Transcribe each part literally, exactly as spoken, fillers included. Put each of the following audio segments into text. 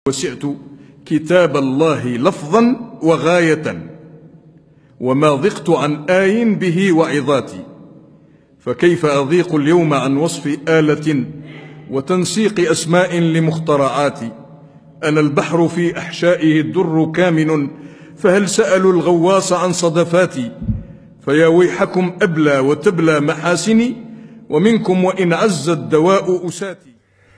وسعت كتاب الله لفظا وغاية، وما ضقت عن آي به وعظاتي، فكيف أضيق اليوم عن وصف آلة وتنسيق أسماء لمخترعاتي. أنا البحر في أحشائه الدر كامن، فهل سألوا الغواص عن صدفاتي؟ فيا ويحكم أبلى وتبلى محاسني، ومنكم وإن عز الدواء أساتي.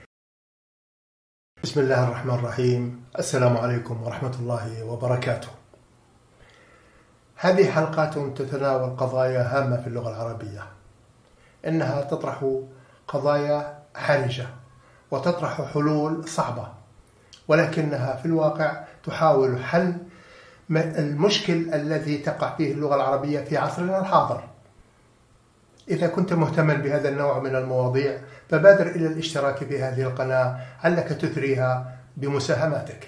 بسم الله الرحمن الرحيم. السلام عليكم ورحمة الله وبركاته. هذه حلقات تتناول قضايا هامة في اللغة العربية، إنها تطرح قضايا حرجة وتطرح حلول صعبة، ولكنها في الواقع تحاول حل المشكل الذي تقع فيه اللغة العربية في عصرنا الحاضر. إذا كنت مهتما بهذا النوع من المواضيع فبادر إلى الاشتراك في هذه القناة علك تثريها بمساهماتك.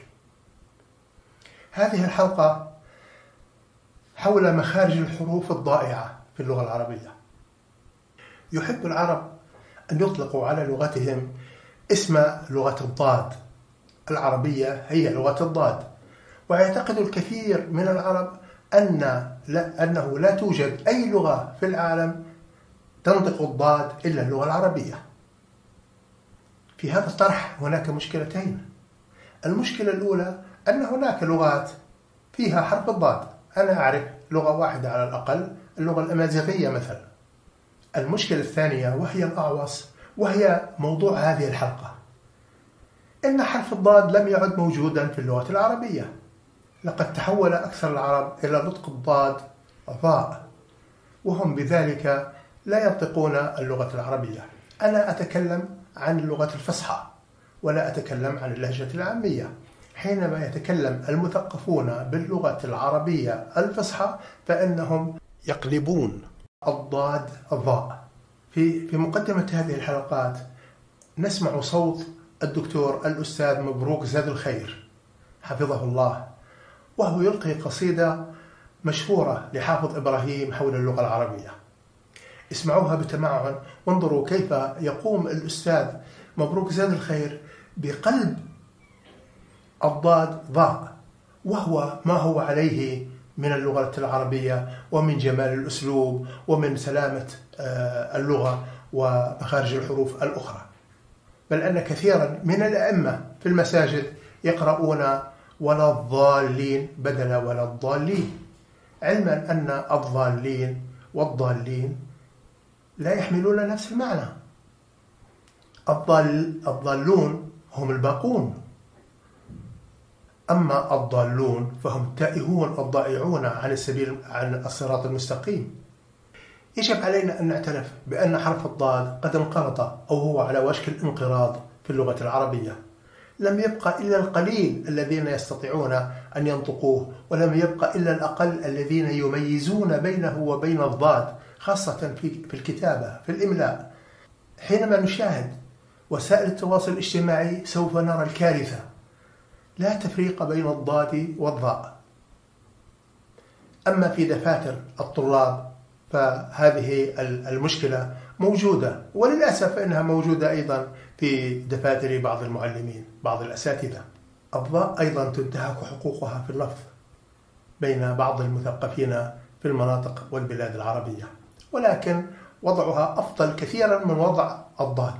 هذه الحلقة حول مخارج الحروف الضائعة في اللغة العربية. يحب العرب أن يطلقوا على لغتهم اسم لغة الضاد. العربية هي لغة الضاد، ويعتقد الكثير من العرب أن لا أنه لا توجد أي لغة في العالم تنطق الضاد إلا اللغة العربية. في هذا الطرح هناك مشكلتين. المشكلة الأولى أن هناك لغات فيها حرف الضاد. أنا أعرف لغة واحدة على الأقل، اللغة الأمازيغية مثلا. المشكلة الثانية وهي الأعوص، وهي موضوع هذه الحلقة، إن حرف الضاد لم يعد موجودا في اللغة العربية. لقد تحول أكثر العرب إلى نطق الضاد ضاء، وهم بذلك لا ينطقون اللغة العربية. أنا أتكلم عن اللغة الفصحى ولا أتكلم عن اللهجة العامية. حينما يتكلم المثقفون باللغة العربية الفصحى فإنهم يقلبون الضاد الضاء. في في مقدمة هذه الحلقات نسمع صوت الدكتور الأستاذ مبروك زاد الخير حفظه الله، وهو يلقي قصيدة مشهورة لحافظ إبراهيم حول اللغة العربية. اسمعوها بتمعن وانظروا كيف يقوم الأستاذ مبروك زاد الخير بقلب الضاد ضاء، وهو ما هو عليه من اللغة العربية ومن جمال الأسلوب ومن سلامة اللغة ومخارج الحروف الأخرى. بل أن كثيرا من الأئمة في المساجد يقرؤون ولا الضالين بدل ولا الضالين، علما أن الضالين والضالين لا يحملون نفس المعنى. الضال الضالون هم الباقون، أما الضالون فهم التائهون الضائعون عن السبيل عن الصراط المستقيم. يجب علينا أن نعترف بأن حرف الضاد قد انقرض أو هو على وشك الانقراض في اللغة العربية. لم يبقى إلا القليل الذين يستطيعون أن ينطقوه، ولم يبقى إلا الأقل الذين يميزون بينه وبين الضاد، خاصة في الكتابة في الإملاء. حينما نشاهد وسائل التواصل الاجتماعي سوف نرى الكارثة. لا تفريق بين الضاد والضاء. أما في دفاتر الطلاب فهذه المشكلة موجودة، وللأسف إنها موجودة أيضا في دفاتر بعض المعلمين بعض الأساتذة. الضاء أيضا تنتهك حقوقها في اللفظ بين بعض المثقفين في المناطق والبلاد العربية، ولكن وضعها أفضل كثيرا من وضع الضاد.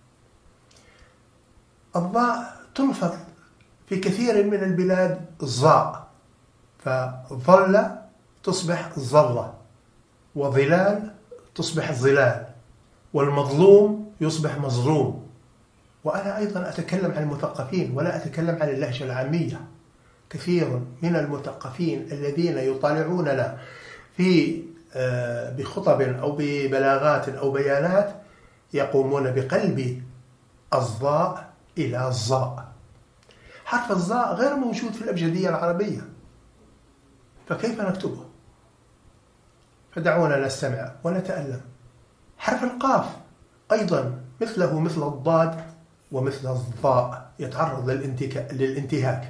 الضاء تلفظ في كثير من البلاد الظاء، فظل تصبح الظلة، وظلال تصبح الظلال، والمظلوم يصبح مظلوم. وأنا أيضا أتكلم عن المثقفين ولا أتكلم عن اللهجة العامية. كثير من المثقفين الذين يطالعوننا في بخطب أو ببلاغات أو بيانات يقومون بقلب الظاء إلى الظاء. حرف الظاء غير موجود في الأبجدية العربية، فكيف نكتبه؟ فدعونا نستمع ونتألم. حرف القاف أيضا مثله مثل الضاد ومثل الضاء يتعرض للانتهاك،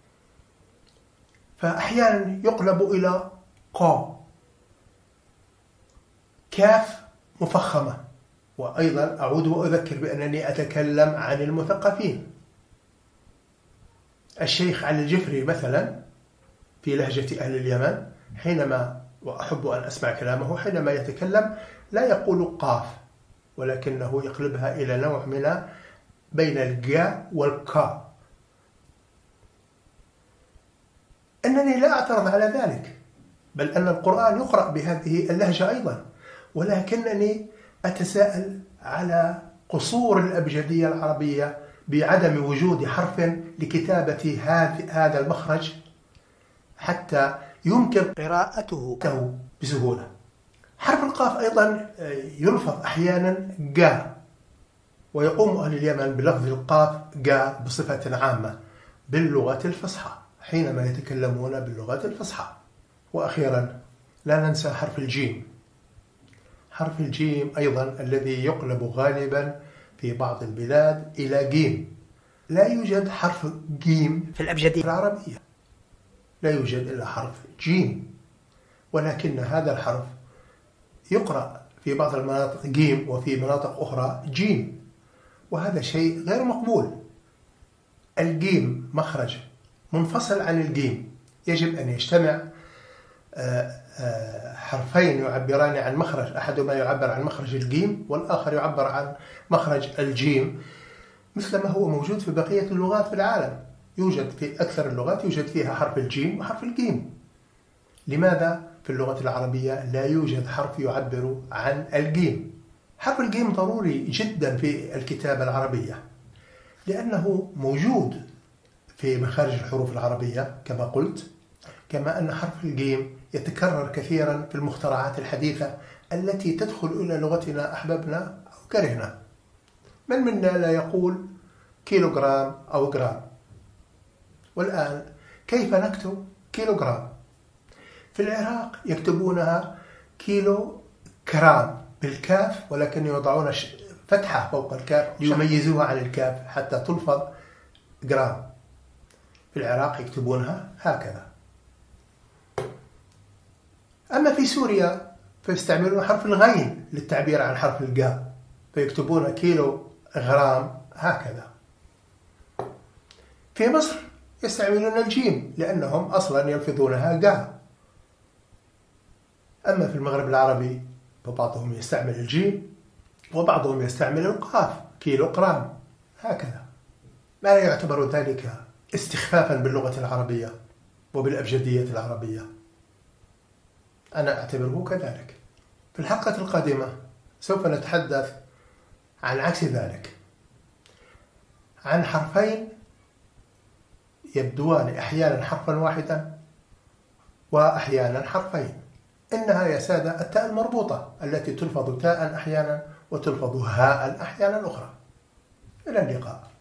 فأحيانا يقلب إلى قا. كاف مفخمة. وأيضا أعود وأذكر بأنني أتكلم عن المثقفين. الشيخ علي الجفري مثلا في لهجة أهل اليمن حينما، وأحب أن أسمع كلامه، حينما يتكلم لا يقول قاف، ولكنه يقلبها إلى نوع من بين الجاء والكا. أنني لا أعترض على ذلك، بل أن القرآن يقرأ بهذه اللهجة أيضا، ولكنني أتساءل على قصور الأبجدية العربية بعدم وجود حرف لكتابة هذا المخرج حتى يمكن قراءته بسهولة. حرف القاف أيضا يلفظ أحيانا جا، ويقوم أهل اليمن بلفظ القاف جا بصفة عامة باللغة الفصحى حينما يتكلمون باللغة الفصحى. وأخيرا لا ننسى حرف الجيم. حرف الجيم أيضا الذي يقلب غالبا في بعض البلاد إلى جيم. لا يوجد حرف جيم في الأبجدية العربية، لا يوجد إلا حرف جيم، ولكن هذا الحرف يقرأ في بعض المناطق جيم وفي مناطق أخرى جيم، وهذا شيء غير مقبول. الجيم مخرج منفصل عن الجيم، يجب أن يجتمع حرفين يعبران عن مخرج، أحدهما يعبر عن مخرج الجيم والآخر يعبر عن مخرج الجيم، مثل ما هو موجود في بقية اللغات في العالم. يوجد في أكثر اللغات يوجد فيها حرف الجيم وحرف الجيم. لماذا في اللغة العربية لا يوجد حرف يعبر عن الجيم؟ حرف الجيم ضروري جدا في الكتابة العربية، لأنه موجود في مخارج الحروف العربية كما قلت، كما أن حرف الجيم يتكرر كثيرا في المخترعات الحديثة التي تدخل إلى لغتنا أحببنا أو كرهنا. من منا لا يقول كيلوغرام أو جرام؟ والآن كيف نكتب كيلوغرام؟ في العراق يكتبونها كيلو كرام بالكاف، ولكن يضعون فتحة فوق الكاف ليميزوها عن الكاف حتى تلفظ جرام. في العراق يكتبونها هكذا. أما في سوريا فيستعملون حرف الغين للتعبير عن حرف الجاء، فيكتبون كيلو غرام هكذا. في مصر يستعملون الجيم لأنهم أصلا يلفظونها جاء. أما في المغرب العربي فبعضهم يستعمل الجيم وبعضهم يستعمل القاف كيلو قرام هكذا. ما لا يعتبر ذلك استخفافا باللغة العربية وبالأبجدية العربية؟ أنا أعتبره كذلك. في الحلقة القادمة سوف نتحدث عن عكس ذلك، عن حرفين يبدوان أحيانا حرفا واحدا وأحيانا حرفين. إنها يا سادة التاء المربوطة التي تلفظ تاء أحيانا وتلفظ هاء أحيانا أخرى. إلى اللقاء.